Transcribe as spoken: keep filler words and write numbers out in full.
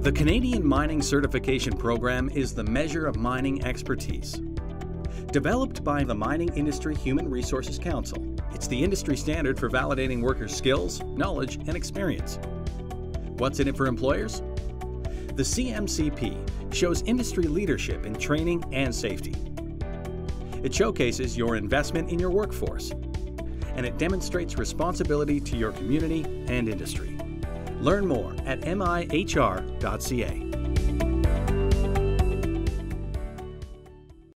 The Canadian Mining Certification Program is the measure of mining expertise. Developed by the Mining Industry Human Resources Council, it's the industry standard for validating workers' skills, knowledge, and experience. What's in it for employers? The C M C P shows industry leadership in training and safety. It showcases your investment in your workforce, and it demonstrates responsibility to your community and industry. Learn more at M I H R dot C A.